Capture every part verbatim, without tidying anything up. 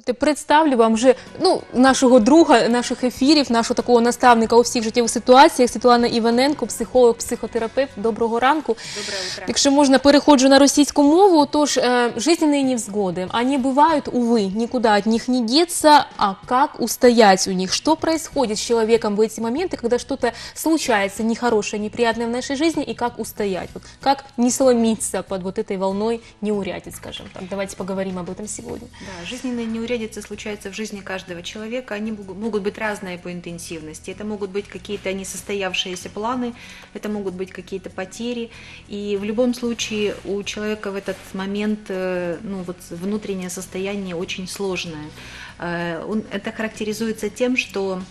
Представлю вам вже ну, нашого друга, наших ефірів, нашого такого наставника у всіх життєвих ситуаціях, Світлана Іваненко, психолог, психотерапевт. Доброго ранку. Доброе утро. Якщо можна, переходжу на російську мову, тож э, жизненные невзгоды, они бывают, увы, никуда от них не деться, а как устоять у них? Что происходит с человеком в эти моменты, когда что-то случается нехорошее, неприятное в нашей жизни, и как устоять? Вот, как не сломиться под вот этой волной неурядиц, скажем так? Давайте поговорим об этом сегодня. Да, жизненные неурядицы случаются в жизни каждого человека, они могут быть разные по интенсивности, это могут быть какие-то несостоявшиеся планы, это могут быть какие-то потери, и в любом случае у человека в этот момент ну, вот, внутреннее состояние очень сложное. Он, это характеризуется тем, что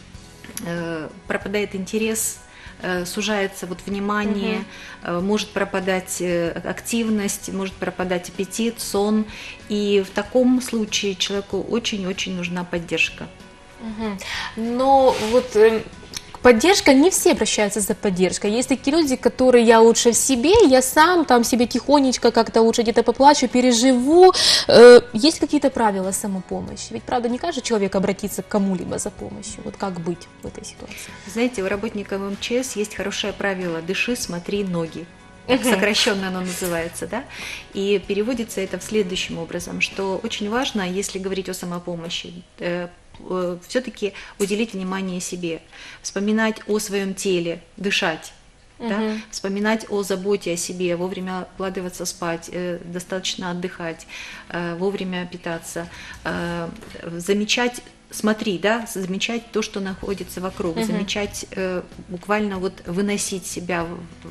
пропадает интерес, сужается вот внимание, угу. может пропадать активность, может пропадать аппетит, сон. И в таком случае человеку очень-очень нужна поддержка. Угу. Но вот поддержка, не все обращаются за поддержкой. Есть такие люди, которые я лучше в себе, я сам там себе тихонечко как-то лучше где-то поплачу, переживу. Есть какие-то правила самопомощи? Ведь, правда, не каждый человек обратится к кому-либо за помощью. Вот как быть в этой ситуации? Знаете, у работников эм че эс есть хорошее правило «дыши, смотри, ноги». Так сокращенно оно называется, да, и переводится это в следующим образом, что очень важно, если говорить о самопомощи, все-таки уделить внимание себе, вспоминать о своем теле, дышать, угу. да? Вспоминать о заботе о себе, вовремя укладываться спать, достаточно отдыхать, вовремя питаться, замечать, смотри, да, замечать то, что находится вокруг, угу. замечать, буквально вот выносить себя,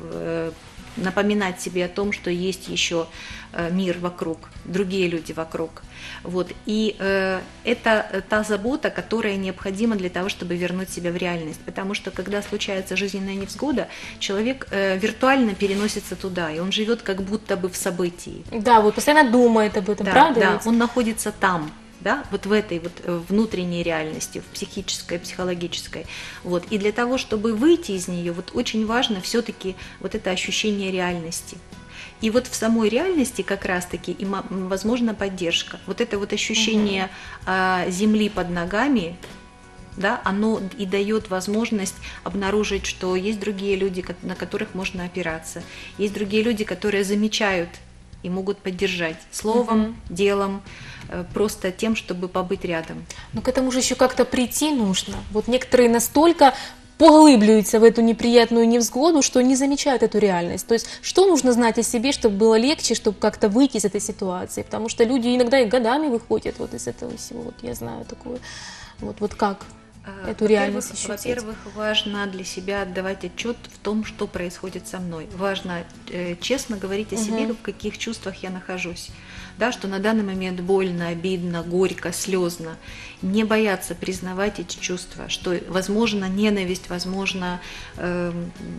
напоминать себе о том, что есть еще мир вокруг, другие люди вокруг. Вот. И э, это та забота, которая необходима для того, чтобы вернуть себя в реальность. Потому что когда случается жизненная невзгода, человек э, виртуально переносится туда, и он живет как будто бы в событии. Да, вот постоянно думает об этом, да, правда? Да, он находится там. Да, вот в этой вот внутренней реальности, в психической, психологической. Вот. И для того, чтобы выйти из нее, вот очень важно все-таки вот это ощущение реальности. И вот в самой реальности как раз-таки и возможна поддержка. Вот это вот ощущение угу. земли под ногами, да, оно и дает возможность обнаружить, что есть другие люди, на которых можно опираться, есть другие люди, которые замечают и могут поддержать словом, угу. делом, просто тем, чтобы побыть рядом. Но к этому же еще как-то прийти нужно. Вот некоторые настолько поглыбливаются в эту неприятную невзгоду, что не замечают эту реальность. То есть, что нужно знать о себе, чтобы было легче, чтобы как-то выйти из этой ситуации? Потому что люди иногда и годами выходят вот из этого всего. Вот я знаю такое. Вот, вот как эту реальность ощутить? Во-первых, важно для себя отдавать отчет в том, что происходит со мной. Важно э, честно говорить о себе, угу. в каких чувствах я нахожусь. Да, что на данный момент больно, обидно, горько, слезно. Не бояться признавать эти чувства, что возможно ненависть, возможно э,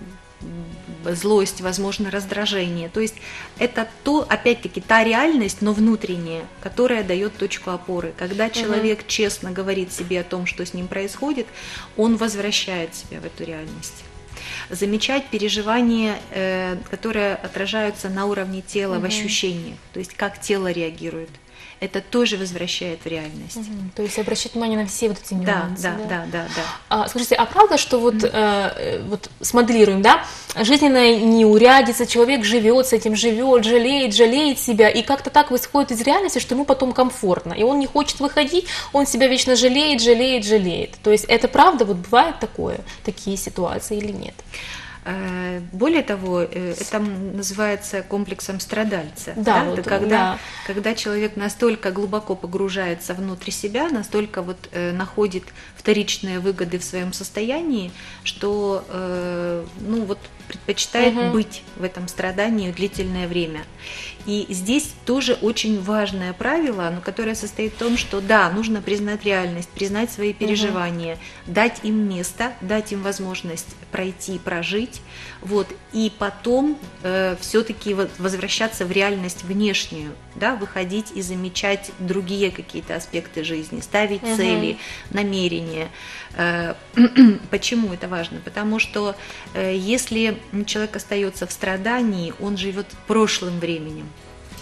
злость, возможно раздражение. То есть это то, опять-таки, та реальность, но внутренняя, которая дает точку опоры. Когда человек угу. честно говорит себе о том, что с ним происходит, он возвращает себя в эту реальность. Замечать переживания, э, которые отражаются на уровне тела, угу. в ощущениях, то есть как тело реагирует. Это тоже возвращает в реальность. Угу. То есть обращать внимание на все вот эти нюансы. Да, да, да, да, да. А, скажите, а правда, что вот, mm. э, вот смоделируем, да, жизненная неурядица, человек живет с этим, живет, жалеет, жалеет себя, и как-то так выходит из реальности, что ему потом комфортно, и он не хочет выходить, он себя вечно жалеет, жалеет, жалеет. То есть это правда, вот бывает такое, такие ситуации или нет? Более того, это называется комплексом страдальца. Да, да? Вот, это когда, да. когда человек настолько глубоко погружается внутрь себя, настолько вот, э, находит вторичные выгоды в своем состоянии, что э, ну, вот, предпочитает угу. быть в этом страдании длительное время. И здесь тоже очень важное правило, но которое состоит в том, что да, нужно признать реальность, признать свои переживания, угу. дать им место, дать им возможность пройти, прожить, вот, и потом э, все-таки возвращаться в реальность внешнюю, да, выходить и замечать другие какие-то аспекты жизни, ставить угу. цели, намерения. Э, почему это важно? Потому что э, если человек остается в страдании, он живет прошлым временем.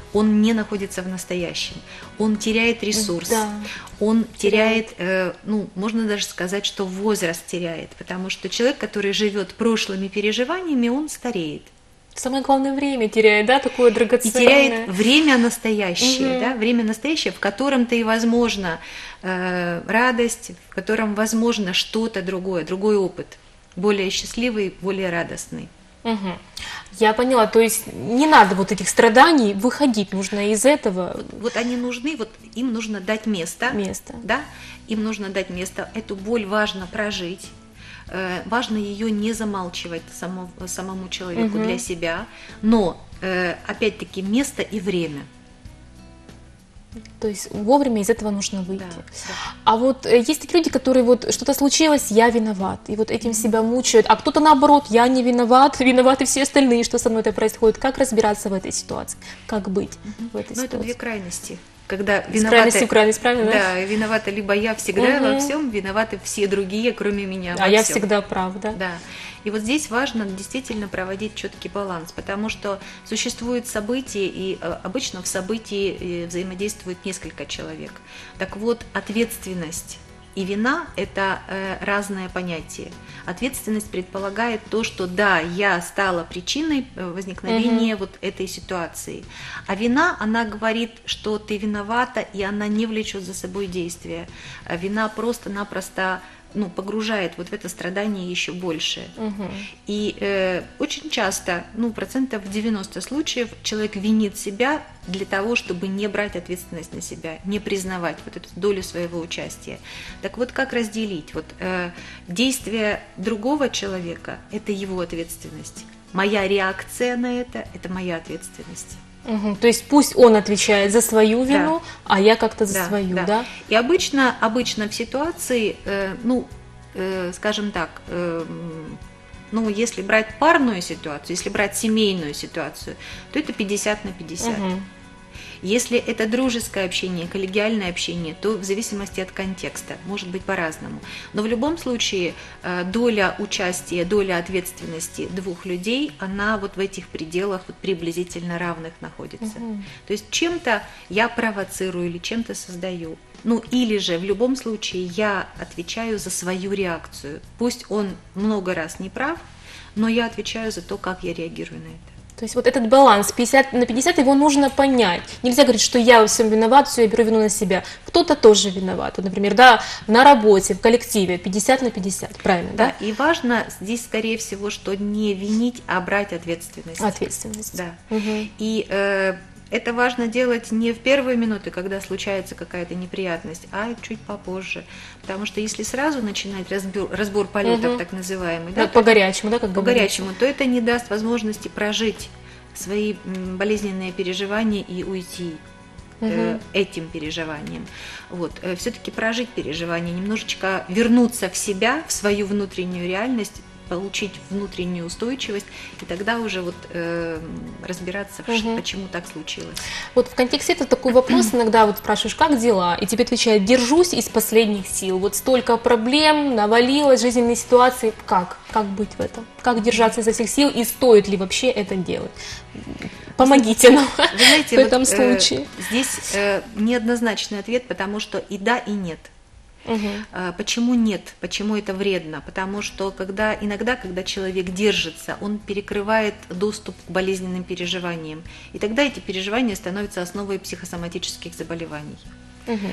он не находится в настоящем, он теряет ресурс, Да. он теряет, э, ну, можно даже сказать, что возраст теряет, потому что человек, который живет прошлыми переживаниями, он стареет. Самое главное, время теряет, да, такое И драгоценное. теряет время настоящее, Мгм. да, время настоящее, в котором-то и возможно э, радость, в котором возможно что-то другое, другой опыт, более счастливый, более радостный. Мгм. Я поняла, то есть не надо вот этих страданий, выходить нужно из этого Вот они нужны, вот им нужно дать место, места. да, им нужно дать место, эту боль важно прожить, э, важно ее не замалчивать само- самому человеку Мгм. для себя, но э, опять-таки место и время. То есть вовремя из этого нужно выйти. Да, да. А вот э, есть такие люди, которые вот что-то случилось, я виноват, и вот этим себя мучают, а кто-то наоборот, я не виноват, виноваты все остальные, что со мной это происходит. Как разбираться в этой ситуации? Как быть в этой Ну, это ситуации? две крайности. Когда Из крайности в крайность, правильно? да, виновата либо я всегда Мгм. во всем, виноваты все другие, кроме меня. А во я всем. всегда прав, да? Да. И вот здесь важно действительно проводить четкий баланс, потому что существуют события, и э, обычно в событии э, взаимодействует несколько человек. Так вот, ответственность и вина – это э, разное понятие. Ответственность предполагает то, что да, я стала причиной э, возникновения вот этой ситуации. А вина, она говорит, что ты виновата, и она не влечет за собой действия. А вина просто-напросто ну, погружает вот в это страдание еще больше. Мгм. И э, очень часто, ну, процентов девяносто случаев человек винит себя для того, чтобы не брать ответственность на себя, не признавать вот эту долю своего участия. Так вот, как разделить? Вот э, действие другого человека – это его ответственность. Моя реакция на это – это моя ответственность. Мгм. То есть пусть он отвечает за свою вину, а я как-то за Да, свою, да. да? И обычно, обычно в ситуации, э, ну, э, скажем так, э, м, ну, если брать парную ситуацию, если брать семейную ситуацию, то это пятьдесят на пятьдесят. Мгм. Если это дружеское общение, коллегиальное общение, то в зависимости от контекста, может быть по-разному. Но в любом случае э, доля участия, доля ответственности двух людей, она вот в этих пределах вот приблизительно равных находится. Мгм. То есть чем-то я провоцирую или чем-то создаю. Ну или же в любом случае я отвечаю за свою реакцию. Пусть он много раз не прав, но я отвечаю за то, как я реагирую на это. То есть вот этот баланс пятьдесят на пятьдесят, его нужно понять. Нельзя говорить, что я во всем виноват, все, я беру вину на себя. Кто-то тоже виноват. Вот, например, да, на работе, в коллективе пятьдесят на пятьдесят, правильно, да? Да, и важно здесь, скорее всего, что не винить, а брать ответственность. Ответственность. Да. Мгм. И э, это важно делать не в первые минуты, когда случается какая-то неприятность, а чуть попозже. Потому что если сразу начинать разбор, разбор полетов, Мгм. так называемый, Да, да, по горячему, да, как по говорится. горячему, то это не даст возможности прожить свои м, болезненные переживания и уйти э, Мгм. этим переживанием. Вот. Все-таки прожить переживания, немножечко вернуться в себя, в свою внутреннюю реальность, получить внутреннюю устойчивость, и тогда уже вот э, разбираться, в ш- Мгм. почему так случилось. Вот в контексте это такой вопрос, иногда вот спрашиваешь, как дела? И тебе отвечают, держусь из последних сил. Вот столько проблем, навалилось, жизненные ситуации. Как? Как быть в этом? Как держаться изо всех сил и стоит ли вообще это делать? Помогите нам Вы знаете, в вот, этом э, случае. здесь э, неоднозначный ответ, потому что и да, и нет. Мгм. А, Почему нет? Почему это вредно? Потому что когда, иногда, когда человек держится, он перекрывает доступ к болезненным переживаниям. И тогда эти переживания становятся основой психосоматических заболеваний. Мгм.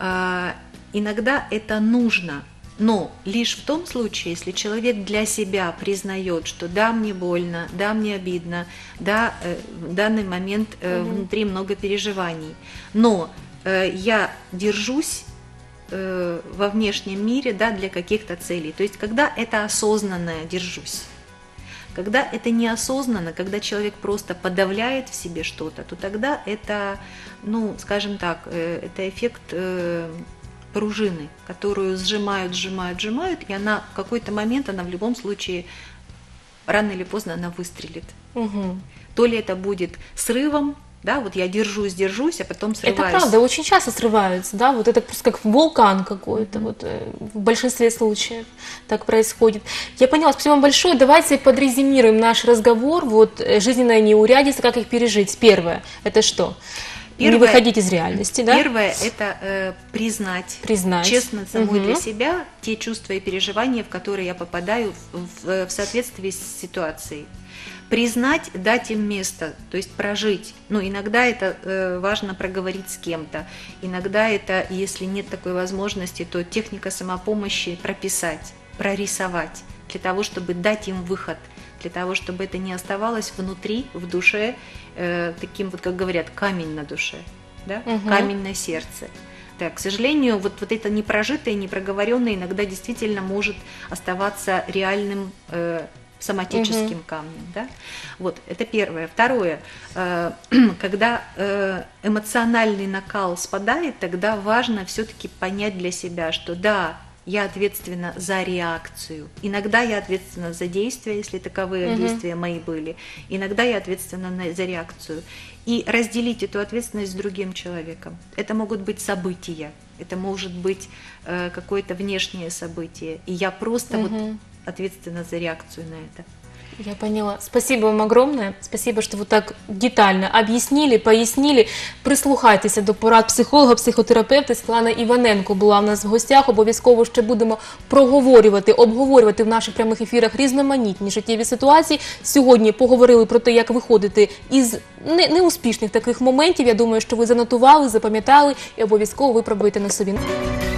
А, Иногда это нужно, но лишь в том случае, если человек для себя признает, что да, мне больно, да, мне обидно, да, э, в данный момент э, Мгм. внутри много переживаний, но э, я держусь э, во внешнем мире, да, для каких-то целей. То есть, когда это осознанное держусь. Когда это неосознанно, когда человек просто подавляет в себе что-то, то тогда это, ну, скажем так, э, это эффект э, пружины, которую сжимают, сжимают, сжимают, и она в какой-то момент, она в любом случае, рано или поздно она выстрелит. Мгм. То ли это будет срывом, Да, вот я держусь, держусь, а потом срываюсь. Это правда, очень часто срываются, да, вот это просто как вулкан какой-то, mm-hmm. вот в большинстве случаев так происходит. Я поняла, спасибо вам большое. Давайте подрезюмируем наш разговор, вот жизненная неурядица, как их пережить. Первое, это что? Первое, не выходить из реальности, да? Первое – это э, признать, признать, честно самой угу. для себя те чувства и переживания, в которые я попадаю в, в, в соответствии с ситуацией. Признать, дать им место, то есть прожить. Ну, иногда это э, важно проговорить с кем-то, иногда это, если нет такой возможности, то техника самопомощи прописать, прорисовать, для того, чтобы дать им выход, для того, чтобы это не оставалось внутри, в душе, э, таким вот, как говорят, камень на душе, да? Угу. Камень на сердце. Да, к сожалению, вот, вот это непрожитое, непроговоренное иногда действительно может оставаться реальным э, соматическим угу. камнем. Да? Вот, это первое. Второе, э, когда э, эмоциональный накал спадает, тогда важно все-таки понять для себя, что да, я ответственна за реакцию. Иногда я ответственна за действия, если таковые угу. действия мои были. Иногда я ответственна за реакцию. И разделить эту ответственность с другим человеком. Это могут быть события, это может быть э, какое-то внешнее событие. И я просто угу. вот ответственна за реакцию на это. Я поняла. Спасибо вам огромное. Спасибо, що ви так детально об'яснили, пояснили. Прислухайтеся до порад психолога, психотерапевта. Світлана Іваненко була в нас в гостях. Обов'язково ще будемо проговорювати, обговорювати в наших прямих ефірах різноманітні життєві ситуації. Сьогодні поговорили про те, як виходити із неуспішних таких моментів. Я думаю, що ви занотували, запам'ятали і обов'язково випробуєте на собі.